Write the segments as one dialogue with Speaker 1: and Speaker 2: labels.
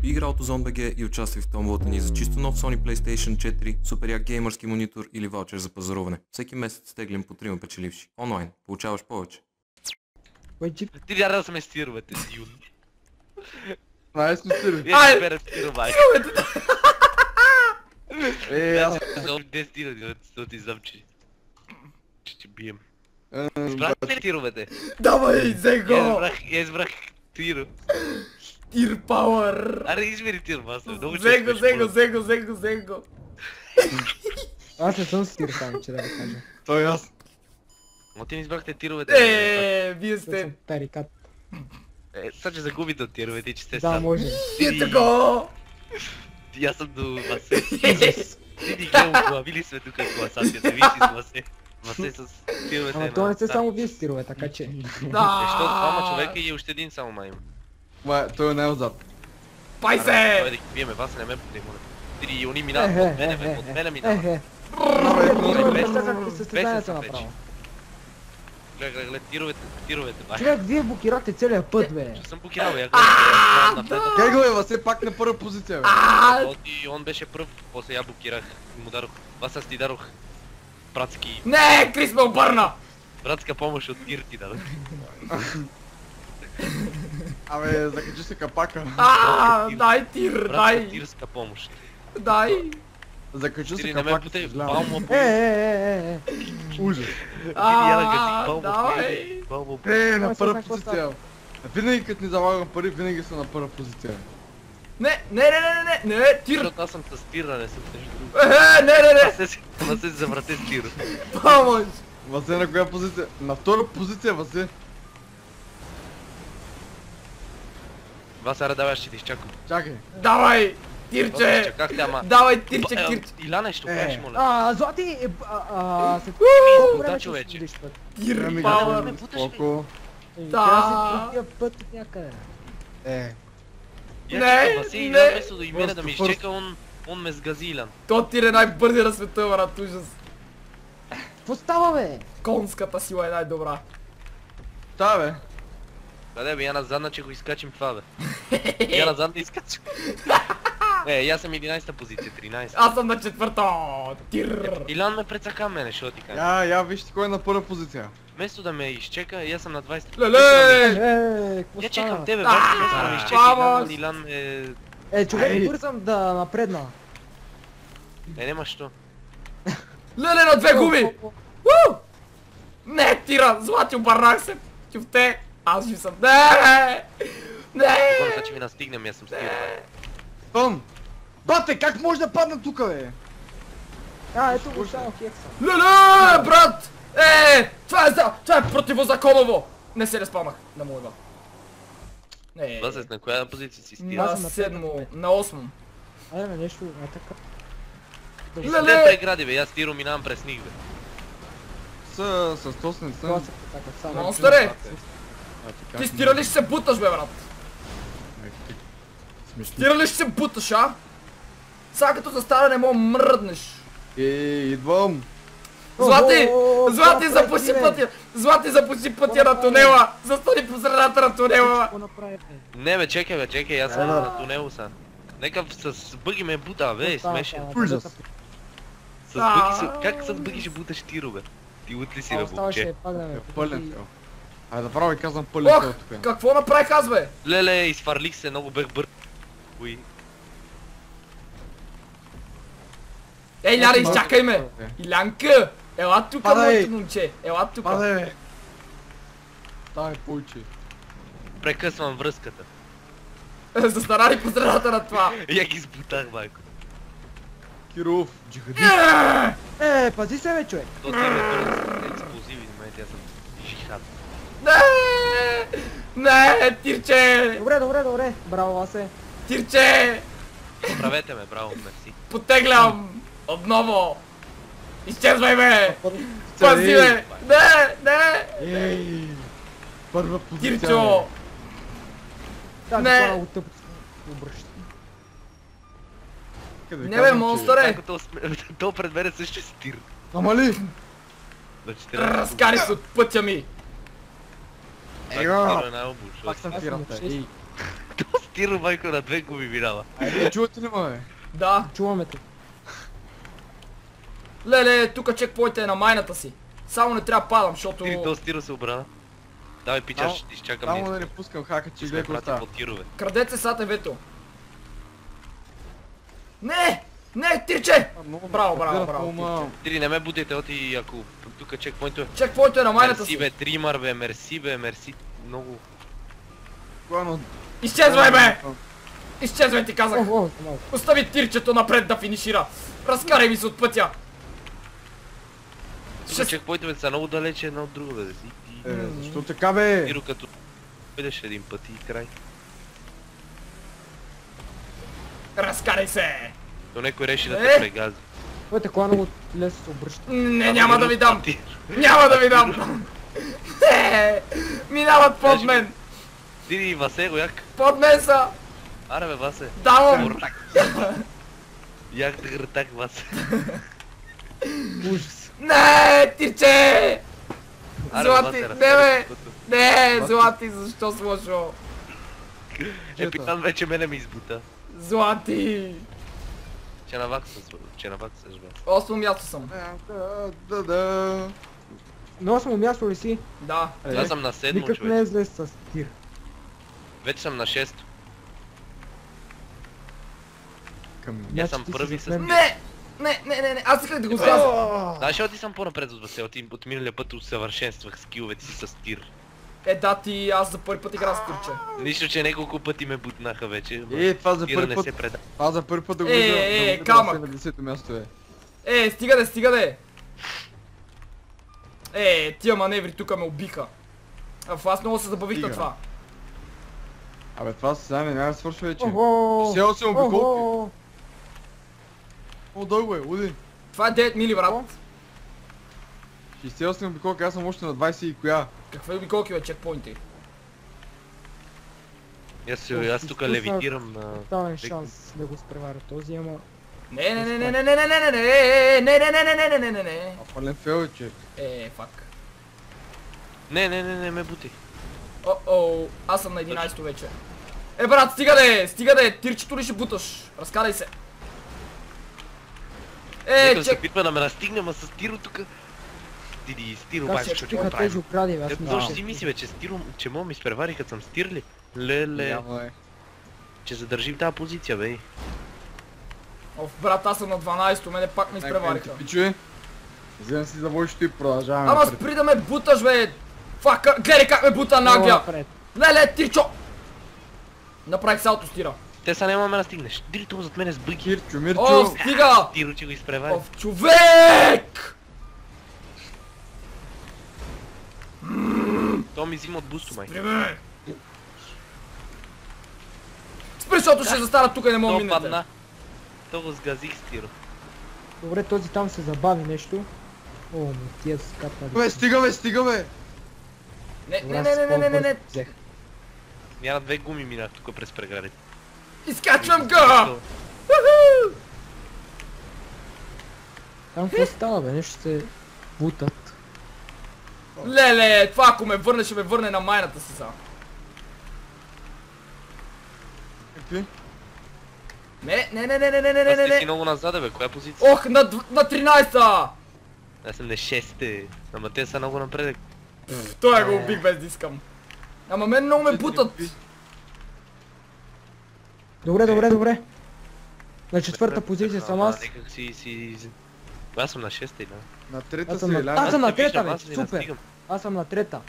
Speaker 1: Игра от Ozon.bg и участвай в томболата ни за чисто нов Sony PlayStation 4, супер як геймърски монитор или ваучер за пазаруване. Всеки месец теглим по 3 печеливши. Онлайн. Получаваш повече.
Speaker 2: Ти няма да сме стировете, Дюн.
Speaker 3: Ай, сме стирови.
Speaker 2: Вие ще берат стиро, майка.
Speaker 3: Аз...
Speaker 2: За 10 стиро, да ти знам, че ще бием. Избрахте ли тировете?
Speaker 4: Давай, взе го!
Speaker 2: Я избрах тиро.
Speaker 4: Тир пауър!
Speaker 2: Аре, избери тиро, аз съм много
Speaker 4: Взе го!
Speaker 5: Аз не съм стир там, че да ви кажа.
Speaker 3: Той аз.
Speaker 2: Но ти не избрахте тировете.
Speaker 4: Вие
Speaker 5: Съм
Speaker 4: сте...
Speaker 5: тарикат.
Speaker 2: Сега че загубите от тировете, че сте
Speaker 5: Да,
Speaker 2: сам.
Speaker 5: може.
Speaker 4: Ето го!
Speaker 2: И аз съм до Васе. Ти ни гледам, главили сме тук класацията, виж с Васе. Васе с тировете.
Speaker 5: Ама то не сте само вие стирове, така че...
Speaker 2: Защо двама човека и още един само май има.
Speaker 3: Той е най-отзад.
Speaker 4: Пай
Speaker 2: Той
Speaker 4: се!
Speaker 2: да ги биеме, вас не ме поне, моля. Три, они минават от мене, бе, от мене минават.
Speaker 5: Как състезанието направо?
Speaker 2: Гледай, тировете, бай.
Speaker 5: Човек, вие блокирате целият път, бе.
Speaker 2: Че съм блокирал, я гледам напред.
Speaker 3: Как го е, Васе, пак на първа позиция, бе.
Speaker 2: И он беше пръв, после я блокирах и му дадох. Аз ти дадох братски...
Speaker 4: Не, Крис ме обърна!
Speaker 2: Братска помощ от тир ти дадох.
Speaker 3: Абе, закачи се капака.
Speaker 4: Дай тир,
Speaker 2: Братска
Speaker 4: дай!
Speaker 2: тирска помощ.
Speaker 4: Дай!
Speaker 3: Закачи се
Speaker 2: Тири не ме
Speaker 3: капака,
Speaker 2: путай,
Speaker 3: съжалявам.
Speaker 2: балмо по...
Speaker 3: Ужас.
Speaker 2: Ти я да гази, балмо
Speaker 4: давай!
Speaker 2: по... Балмо по...
Speaker 3: На първа позиция. Винаги като ни залагам пари, винаги са на първа позиция.
Speaker 4: Не, тир!
Speaker 2: Защото аз съм с тира, не съм нещо друго.
Speaker 4: Не!
Speaker 2: Ма се заврате с тира.
Speaker 4: Помощ!
Speaker 3: Васе на коя позиция? На втора позиция, Васе.
Speaker 2: Вас, аре, давай, ще ти изчакам.
Speaker 3: Чакай.
Speaker 4: Давай!
Speaker 2: Вас,
Speaker 4: Тирче!
Speaker 2: изчакахте, ама...
Speaker 4: Давай, тирче!
Speaker 2: Иляне, ще кажеш, моля.
Speaker 5: Злати, след
Speaker 2: Да,
Speaker 5: колко време ще
Speaker 2: човече.
Speaker 5: ходиш път?
Speaker 4: Тир
Speaker 3: Ами,
Speaker 4: пауър!
Speaker 2: ме путаш, бе.
Speaker 3: Колко?
Speaker 5: Трябва да си пътя път от някъде.
Speaker 2: Я
Speaker 4: Не,
Speaker 2: чекам, Васи,
Speaker 4: не.
Speaker 2: Илян, вместо да и мене да ми
Speaker 3: Просто,
Speaker 2: изчека, он ме сгази, Илян.
Speaker 4: То тир е най-бързи на света, брат, ужас!
Speaker 5: Какво става, бе?
Speaker 4: Конската сила е най-добра.
Speaker 3: Та, бе.
Speaker 2: Къде бе, я на задна, че го изкачим това, бе. Я на задна изкачим. Аз съм 11-та позиция, 13.
Speaker 4: Аз съм на четвърта! Тир!
Speaker 2: Илян ме прецака мене, що ти кажа.
Speaker 3: Я вижте кой е на първа позиция.
Speaker 2: Вместо да ме изчека, и аз съм на 20.
Speaker 4: Леле!
Speaker 5: Какво
Speaker 2: Я чекам
Speaker 5: става?
Speaker 2: тебе, бе, вместо да ме изчека, Илян ме...
Speaker 5: Човек, бързам да напредна.
Speaker 2: Нема що.
Speaker 4: Леле, на две губи! Уу! Не, тира! Злати, обърнах се! Тюфте! Аз ще съм... Не!
Speaker 2: Гората, че ми настигнем, аз съм стигнал.
Speaker 3: Тон! Бате, как може да падна тука, бе?
Speaker 5: Ето го само хекса.
Speaker 4: Леле, брат! Това е противозаконово! Не се разпамах на моя. Не.
Speaker 2: Възест, на коя позиция си стига?
Speaker 4: На седмо, на осмо.
Speaker 5: Айде, нещо, така.
Speaker 2: Те прегради, бе, аз тиро минавам през них, бе.
Speaker 3: С тост не съм.
Speaker 4: Монстъре! Ти стира ли ще се буташ, бе, брат? Стира ли ще се буташ, а? Сега като застара не мога мръднеш.
Speaker 3: Идвам.
Speaker 4: Злати, запуши пътя! Злати, запуши пътя на тунела! Застани по средата на тунела!
Speaker 2: Не, бе, чекай, аз съм на тунело са. Нека с бъги ме бута, бе, смешен.
Speaker 3: Ужас.
Speaker 2: С бъги, как с бъги ще буташ тиро, бе? Ти лут ли си, бе, бобче?
Speaker 3: Пълен фел. Айде да прави казвам пълен фел тук.
Speaker 4: Какво направих аз, бе?
Speaker 2: Леле, изфарлих се, много бех бърз. Уи.
Speaker 4: Ей, Ляра, изчакай ме! Илянка! Ела тука, моето момче! Ела тука!
Speaker 3: Падай, бе! Дай, пойче.
Speaker 2: Прекъсвам връзката.
Speaker 4: Застара ли по средата на това?
Speaker 2: Я ги сбутах, майко.
Speaker 3: Киров, джихадист.
Speaker 5: Пази се, бе, човек.
Speaker 2: То ти ме бърз експлозиви, на мен, аз съм жихад.
Speaker 4: Не, тирче!
Speaker 5: Добре, браво, Васе.
Speaker 4: Тирче!
Speaker 2: Поправете ме, браво, мерси.
Speaker 4: Потеглям! Отново! Изчезвай, бе! Пази, бе! Не!
Speaker 3: Ей! Първа позиция,
Speaker 4: Тирчо! Не! Не, бе, монстъре!
Speaker 2: То пред мене също е стир.
Speaker 3: Ама ли?
Speaker 4: Разкари се от пътя ми!
Speaker 3: Ега!
Speaker 2: Пак
Speaker 3: Пак съм пирата.
Speaker 2: То стиро майко на 2 гуми минава.
Speaker 3: Айде, чувате ли ме, бе?
Speaker 4: Да.
Speaker 5: Чуваме те.
Speaker 4: Леле, тука чекпоинтът е на майната си. Само не трябва да падам, защото...
Speaker 2: Стири, то стиро се обрана. Давай пичаш, ще изчакам
Speaker 3: Само
Speaker 2: ние.
Speaker 3: да не пускам хака, че
Speaker 2: Сме
Speaker 3: гледай какво
Speaker 2: прати
Speaker 3: става.
Speaker 2: по тирове.
Speaker 4: Крадете сате вето. Не! Не, тирче! Браво, браво, браво.
Speaker 2: Стири, не ме будете, оти ако тука чекпоинто е.
Speaker 4: Чекпоинтът е на майната
Speaker 2: Мерси
Speaker 4: си.
Speaker 2: бе, тримар бе, мерси, много.
Speaker 4: Изчезвай бе! Изчезвай ти казах!
Speaker 5: О, малко.
Speaker 4: Остави тирчето напред да финишира! Разкарай ми се от пътя!
Speaker 2: Тука чекпоинтовете са много далече едно от друго бе.
Speaker 3: Защо така, бе?
Speaker 2: Тиро като бъдеш един път и край.
Speaker 4: Разкарай се!
Speaker 2: То някой реши да
Speaker 4: Е!
Speaker 2: те прегази.
Speaker 5: Твоята кола много лесно се обръща.
Speaker 4: Не, няма да ви дам! Няма да ви дам! Не! Минават под мен!
Speaker 2: Стири, Васе го як.
Speaker 4: Под мен са!
Speaker 2: Аре бе, Васе.
Speaker 4: Давам!
Speaker 2: Як да гъртак, Васе.
Speaker 5: Ужас.
Speaker 4: Не, тирче!
Speaker 2: Аре,
Speaker 4: Злати,
Speaker 2: Васе,
Speaker 4: не бе!
Speaker 2: разкарай
Speaker 4: Не, Злати, защо си лошо?
Speaker 2: Епитан вече мене ми избута.
Speaker 4: Злати!
Speaker 2: Че наваксаш, бе.
Speaker 4: 8 място съм.
Speaker 3: Да.
Speaker 5: На 8 място ли си?
Speaker 4: Да.
Speaker 2: Аз съм на 7
Speaker 5: Никак не
Speaker 2: човек.
Speaker 5: е зле с тир.
Speaker 2: Вече съм на 6.
Speaker 5: Значи
Speaker 2: съм
Speaker 5: ти си
Speaker 2: първи
Speaker 5: с
Speaker 2: с
Speaker 5: мен.
Speaker 4: Не, аз исках да го сляза.
Speaker 2: Знаеш ли, ти съм по-напред от Васе, от миналия път усъвършенствах скиловете си с тир.
Speaker 4: Да, аз за първи път игра с тирче.
Speaker 2: Нищо, че няколко пъти ме бутнаха вече.
Speaker 3: Това за
Speaker 2: Тира
Speaker 3: първи
Speaker 2: не
Speaker 3: път.
Speaker 2: се преда.
Speaker 3: Това за първи път да го
Speaker 4: камък.
Speaker 3: на 10-то място, е.
Speaker 4: Стига де! Тия маневри тука ме убиха. Аз много се забавих на
Speaker 3: Стига.
Speaker 4: това.
Speaker 3: Абе, това сега няма да свършва вече.
Speaker 5: Охо!
Speaker 3: 68 обиколки.
Speaker 5: Охо!
Speaker 3: Много дълго е, луди.
Speaker 4: Това е 9 мили, брат.
Speaker 3: 68 обиколки, аз съм още на 20 и коя.
Speaker 4: Какви обиколки, бе, чекпоинти?
Speaker 2: Аз тук левитирам на...
Speaker 5: Давен шанс да го спреваря този, ама...
Speaker 4: Не.
Speaker 3: А пълен фейл е, че.
Speaker 4: Фак.
Speaker 2: Не, ме бути.
Speaker 4: Аз съм на 11-то вече. Брат, стига де, тирчето ли ще буташ? Разкарай се.
Speaker 2: Нека се
Speaker 4: чек...
Speaker 2: опитва да ме настигне, ма с Тиро тука. Диди, Стиро,
Speaker 5: Как
Speaker 2: бай,
Speaker 5: се
Speaker 2: що
Speaker 5: чиха
Speaker 2: правим?
Speaker 5: тези окради, бе, аз
Speaker 2: Точно
Speaker 5: мисля.
Speaker 2: си мисли, бе, че Стиро, че мога ми изпревари, като съм стирли. Леле,
Speaker 3: Няма е.
Speaker 2: че задържим тази позиция, бе.
Speaker 4: Брат, аз съм на 12-то, мене пак ме изпревариха.
Speaker 3: Пичуе. Вземам си завойщето и продължаваме.
Speaker 4: Ама спри да ме буташ, бе! Фака, гледай как ме бута
Speaker 5: Много
Speaker 4: наглия!
Speaker 5: напред.
Speaker 4: Леле, тирчо! Направих салто стира.
Speaker 2: Те са няма ме настигнеш. Дири това зад мене с бъги.
Speaker 4: О, стига!
Speaker 2: Тиро, че го изпревари.
Speaker 4: О, човек!
Speaker 2: То ми взима от бусто, май.
Speaker 4: Спри, защото ще застара тук и не мога
Speaker 2: То
Speaker 4: минете.
Speaker 2: падна. То го сгазих с Тиро.
Speaker 5: Добре, този там се забави нещо. О, му тия скапнали.
Speaker 3: Бе, стига, бе!
Speaker 4: Не.
Speaker 5: Взех.
Speaker 2: Я на 2 гуми минах тук през преградите.
Speaker 4: Изкачвам го!
Speaker 5: Там какво става, бе? Нещо се бутат.
Speaker 4: Леле, това ако ме върне, ще ме върне на майната си са.
Speaker 3: Какви?
Speaker 2: Аз ти си
Speaker 4: Не.
Speaker 2: много назад, бе, коя позиция?
Speaker 4: Ох, на 13-та!
Speaker 2: Аз съм на 6-те. Ама те са много напредък.
Speaker 4: Той го убих без да искам. Ама мен много ме бутат.
Speaker 5: Добре. На четвърта позиция съм аз.
Speaker 2: Некак си... Аз съм на 6-те, да.
Speaker 3: На трета
Speaker 5: Аз
Speaker 3: си
Speaker 5: съм
Speaker 3: е
Speaker 5: на-
Speaker 3: ляга.
Speaker 5: аз съм на
Speaker 2: те виждам,
Speaker 5: трета, бе,
Speaker 2: аз не
Speaker 5: супер.
Speaker 2: настигам.
Speaker 5: Аз съм на трета.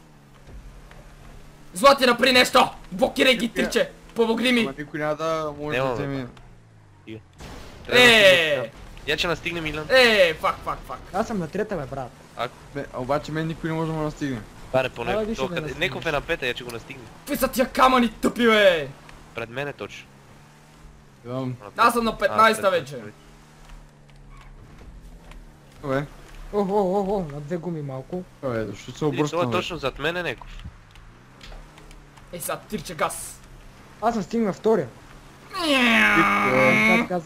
Speaker 4: Злати, напри нещо! Блокирай ги, тирче! Помогни ми!
Speaker 3: Ама никой няма да може да
Speaker 2: Няма,
Speaker 3: вземе.
Speaker 2: Трябва да настигнем. Я че настигне Милан.
Speaker 4: Фак.
Speaker 5: Аз съм на трета, бе, брат.
Speaker 3: Бе, а обаче мен никой не може да му настигне.
Speaker 2: Баре,
Speaker 5: Ала,
Speaker 2: поне.
Speaker 5: виж, да настигнеш.
Speaker 2: Неков е на 5, я че го настигне.
Speaker 4: Какви са тия камъни тъпи, бе?
Speaker 2: Пред мен е точно.
Speaker 3: Знам.
Speaker 4: Аз съм на 15-та вече.
Speaker 3: Бе,
Speaker 5: Охо, на 2 гуми малко.
Speaker 3: бе, защо се
Speaker 2: Това
Speaker 3: обръщам,
Speaker 2: е
Speaker 3: бе?
Speaker 2: точно зад мен е Неков.
Speaker 4: Сега, тирче газ.
Speaker 5: Аз съм стигнал втория. Газ.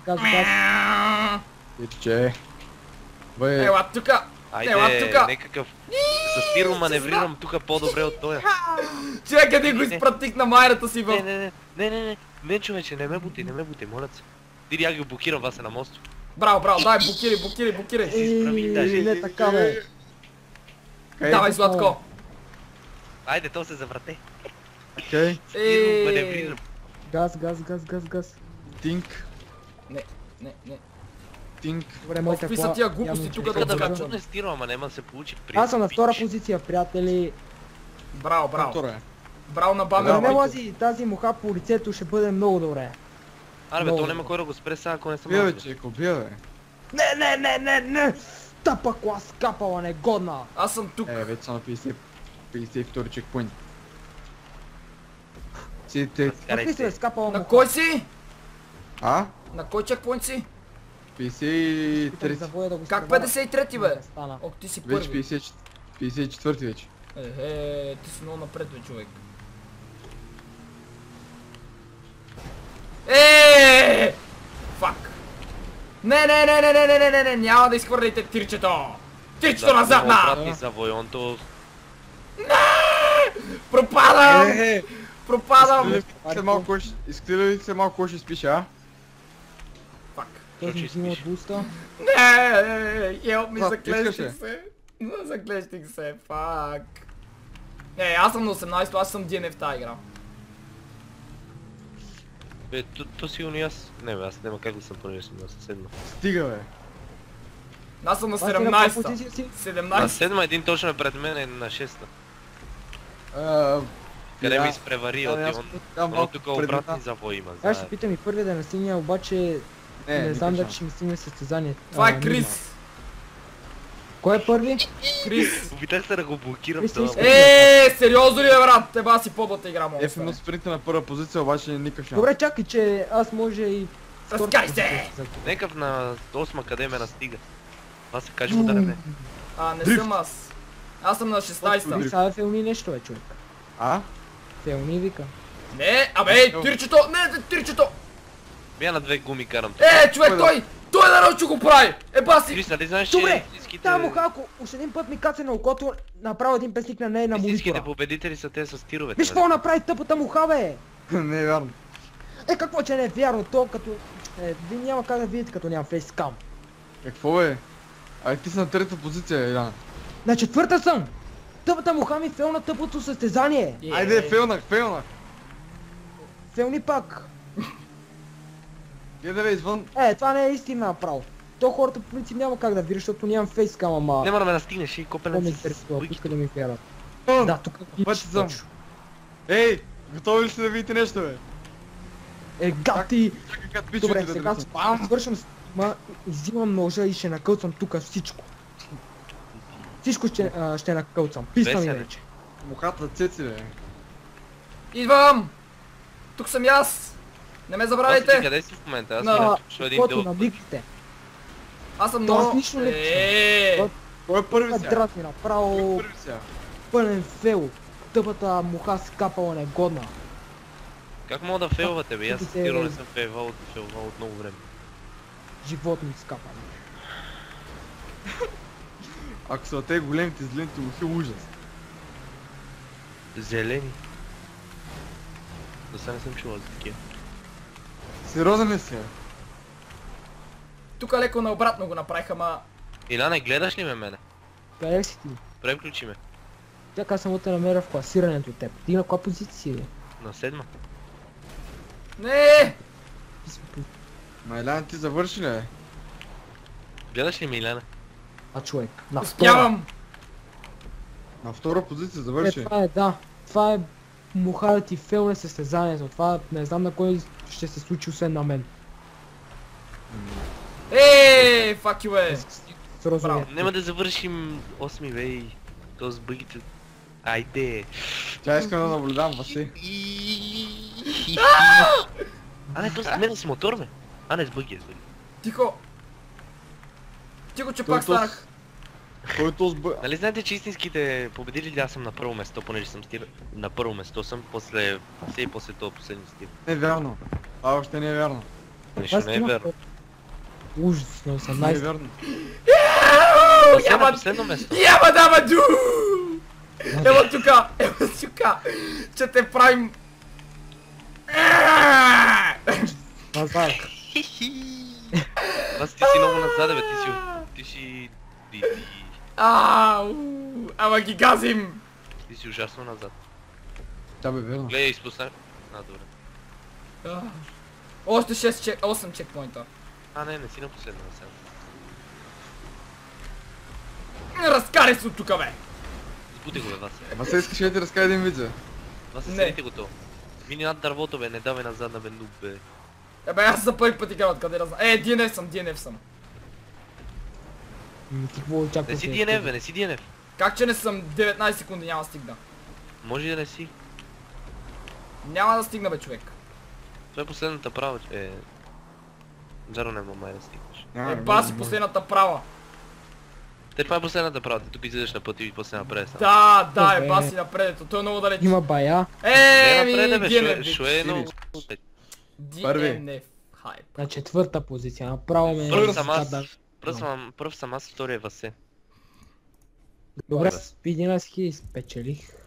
Speaker 3: Иче. Бе,
Speaker 4: Ела тука! Ела
Speaker 2: Айде,
Speaker 4: тука!
Speaker 2: некакъв С тиро маневрирам тука по-добре от тоя.
Speaker 4: Човек, къде го изпратих на майрата си в...
Speaker 2: Не, човече, не ме бути, моля се. Ти я ги блокирам, вас е на мост.
Speaker 4: Браво, дай, блокирай.
Speaker 5: Не така, бе.
Speaker 4: Давай, Златко.
Speaker 2: Айде, то се заврате.
Speaker 3: Окей.
Speaker 2: Тиро маневрирам.
Speaker 5: Газ.
Speaker 3: Тинк.
Speaker 4: Не.
Speaker 3: Тинк.
Speaker 5: Добре, моята
Speaker 4: Какви са
Speaker 5: кола.
Speaker 4: тия глупости
Speaker 5: явно, че
Speaker 4: тук
Speaker 5: ще
Speaker 4: да
Speaker 2: Тука да ме
Speaker 4: отскачам?
Speaker 2: чудне с тиро, ама няма да се получи при...
Speaker 5: Аз съм на втора позиция, приятели.
Speaker 4: Браво.
Speaker 3: Втора е.
Speaker 4: Браво на
Speaker 5: Да
Speaker 4: бамера.
Speaker 5: не лази тази муха по лицето, ще бъде много добре.
Speaker 2: Аре бе,
Speaker 5: много
Speaker 2: то няма
Speaker 5: добре.
Speaker 2: кой да го спре сега, ако не съм
Speaker 3: Бия,
Speaker 2: аз.
Speaker 3: бе, Чеко, бия, бе.
Speaker 5: Не! Тъпа клас капала, негодна!
Speaker 4: Аз съм тук.
Speaker 3: Вече съм на 52 чекпоинт.
Speaker 5: Какви се е скапала
Speaker 4: На
Speaker 5: муха?
Speaker 4: кой си?
Speaker 3: А?
Speaker 4: На кой чекпоинт си?
Speaker 3: 53.
Speaker 4: Как 53-ти, бе?
Speaker 5: Стана.
Speaker 4: Ох, ти си
Speaker 3: Вече
Speaker 4: първи.
Speaker 3: 54 вече.
Speaker 4: Ти си много напред, бе, човек. Фак. Не, няма да изхвърляйте тирчето. Тирчето назад, на!
Speaker 2: Обратни за войонто.
Speaker 4: Пропадам! Пропадам!
Speaker 3: Искате ли се малко кой ще спише, а?
Speaker 4: Фак.
Speaker 5: Този ми взима буста.
Speaker 4: Не, елп ми,
Speaker 3: Злат,
Speaker 4: заклещих
Speaker 3: искаш ли?
Speaker 4: се. Заклещих се, фак. Аз съм на 18, аз съм DNF в тази игра.
Speaker 2: Бе, то сигурно и аз. Не бе, аз няма как да съм понеже съм на седма.
Speaker 3: Стига, бе.
Speaker 4: Аз съм на
Speaker 5: Това си на каква
Speaker 4: 17-та.
Speaker 5: позиция си?
Speaker 4: 17.
Speaker 2: На седма един точно е пред мен, е на шеста. Къде ми изпревари от Ион. Но тук обратни завои има.
Speaker 5: Аз ще питам и първия да не стигне, обаче не знам дали ще ми стигне състезание.
Speaker 4: Това е
Speaker 5: Нима.
Speaker 4: Крис.
Speaker 5: Кой е първи?
Speaker 4: Крис.
Speaker 2: Опитах се да го блокирам
Speaker 5: Крис,
Speaker 2: това.
Speaker 5: Крис.
Speaker 4: Сериозно ли е, брат? Теба си по-бата игра, мога.
Speaker 3: Ефимно спринта на първа позиция, обаче никакъв шанс.
Speaker 5: Добре, чакай, че аз може и... втора
Speaker 4: Разкай се!
Speaker 5: позиция ще
Speaker 2: Некъв на 8 къде ме настига. Това се каже ударане.
Speaker 4: Не съм аз. Аз съм на 16-та.
Speaker 5: взема. Сега филми нещо, бе, човек.
Speaker 3: А?
Speaker 5: Филми вика.
Speaker 4: Не, тирчето! Не, тирчето!
Speaker 2: Бия на две гуми карам.
Speaker 4: Човек, той нарочно го прави! Баси!
Speaker 2: Крис, нали знаеш, че
Speaker 5: Добре,
Speaker 2: истинските...
Speaker 5: та муха, ако още един път ми каце на окото, направо един песник на нея на
Speaker 2: Истинските
Speaker 5: монитора.
Speaker 2: победители са те с тировете.
Speaker 5: Виж какво направи тъпата муха, бе!
Speaker 3: Не е вярно.
Speaker 5: Какво, че не е вярно, то като... Вие няма как да видите, като няма фейскам.
Speaker 3: Какво, бе? Ай, ти си на трета позиция, Иляна.
Speaker 5: На четвърта съм! Тъпата муха ми фейл на тъпото състезание!
Speaker 3: Айде, фейлнах.
Speaker 5: Фейлни пак!
Speaker 3: Гледай, бе, извън.
Speaker 5: Това не е истина направо. То хората по принцип няма как да видят, защото нямам фейскам, ама...
Speaker 2: Нема да ме настигнеш и
Speaker 5: Какво ме
Speaker 2: копелен
Speaker 5: интересува,
Speaker 2: с
Speaker 5: пуска да ми вярват.
Speaker 3: Да,
Speaker 5: Да, тук
Speaker 3: пъти съм. Ей, готови ли сте да видите нещо, бе?
Speaker 5: гати!
Speaker 3: Чакай, като пичовете
Speaker 5: Добре,
Speaker 3: да
Speaker 5: сега
Speaker 3: дойдат.
Speaker 5: спам, свършвам с... Взимам ножа и ще накълцам тук всичко. Всичко ще накълцам. Писна ми
Speaker 2: Веселе.
Speaker 5: вече.
Speaker 3: Мухата цеци, бе.
Speaker 4: Идвам! Тук съм и аз! Не ме
Speaker 2: Ти
Speaker 4: забравяйте!
Speaker 2: къде си в момента? Аз
Speaker 5: На
Speaker 2: ще един
Speaker 5: каквото
Speaker 2: дълъг.
Speaker 5: намигате.
Speaker 4: Аз съм
Speaker 5: То аз
Speaker 4: много...
Speaker 5: нищо не
Speaker 3: Кой е първи сега?
Speaker 5: Драт ми направо
Speaker 3: Първи сега.
Speaker 5: пълен фейл. Тъпата муха скапала негодна.
Speaker 2: Как мога да фейлвате, бе? Аз
Speaker 5: Ти
Speaker 2: с
Speaker 5: се-
Speaker 2: тиро не съм фейлвал от много време.
Speaker 5: Животни скапали.
Speaker 3: Ако са те големите зелените лохи, ужас.
Speaker 2: Зелени. До сега не съм чувал за такива.
Speaker 3: Сериозен ли си, бе?
Speaker 4: Тук леко наобратно го направих, ама...
Speaker 2: Иляне, гледаш ли ме мене?
Speaker 5: Къде си ти?
Speaker 2: Преключи ме.
Speaker 5: Чакай само те намеря в класирането от теб. Ти на коя позиция си, бе?
Speaker 2: На седма.
Speaker 4: Не!
Speaker 5: Ти си по-
Speaker 3: Ма Иляна, ти завърши ли, бе?
Speaker 2: Гледаш ли ме, Иляне?
Speaker 5: човек. На втора.
Speaker 4: Успявам!
Speaker 3: На втора позиция завърши.
Speaker 5: Това е, да. Това е муха да ти фейлне състезанието. Това не знам на кой ще се случи освен на мен.
Speaker 4: Fuck you,
Speaker 5: Сериозно
Speaker 4: Браво.
Speaker 5: е.
Speaker 2: Нема да завършим 8 бей. То с бъгите. Айде.
Speaker 3: Тя иска да наблюдам, Васи.
Speaker 2: А не, то с мен с мотор, бе. А не, с бъги, с бъги.
Speaker 4: Тихо! Тихо, че
Speaker 3: Той
Speaker 4: пак
Speaker 3: то с-
Speaker 4: станах.
Speaker 3: Който сбъ...
Speaker 2: Нали знаете, че истинските победители аз съм на първо место, понеже съм стир... На първо место съм, после все и после това последния стир.
Speaker 3: Не е вярно. Това още не е вярно.
Speaker 2: Нещо не е верно.
Speaker 5: Ужас, на
Speaker 3: Не е
Speaker 5: 18.
Speaker 3: вярно.
Speaker 2: Аз съм на последно место.
Speaker 4: Яба дама ду! Ево тука, че те правим...
Speaker 5: Назад.
Speaker 2: Васи, ти си много назад, бе, ти си...
Speaker 4: Ама ги газим!
Speaker 2: Ти си ужасно назад.
Speaker 3: Да бе, верно.
Speaker 2: Гледай, изпусна. Добре.
Speaker 4: Още 8 чекпоинта.
Speaker 2: Не си на последна сега.
Speaker 4: Разкарай се от тука, бе!
Speaker 2: Сбуди го, бе, Васе.
Speaker 3: Васе, искаш ли да ти разкажа един вид, бе?
Speaker 2: Васе,
Speaker 4: Не.
Speaker 2: седите го то. Мини над дървото, бе, не давай назад на бе, нуб, бе.
Speaker 4: Бе, аз за първи път играм откъде да знам. DNF съм.
Speaker 5: Ти какво очакваш?
Speaker 2: Не си DNF, бе, не си DNF.
Speaker 4: Как че не съм 19 секунди, няма да стигна.
Speaker 2: Може и да не си.
Speaker 4: Няма да стигна, бе, човек.
Speaker 2: Това е последната права, че... Заро не май да стигнеш.
Speaker 4: Баси последната права.
Speaker 2: Това е последната права, ти тук излизаш на пътя и после напред сам.
Speaker 4: Да,
Speaker 5: Добре.
Speaker 4: баси напред, той е много далеч.
Speaker 5: Има бая.
Speaker 2: Не напред, бе,
Speaker 4: DNF,
Speaker 2: шо е много...
Speaker 3: Първи.
Speaker 4: DNF, хайп.
Speaker 5: На четвърта позиция. Направо ме...
Speaker 2: Пръв съм аз, втория е Васе.
Speaker 5: Добре,
Speaker 2: Добре.
Speaker 5: 11 000 спечелих.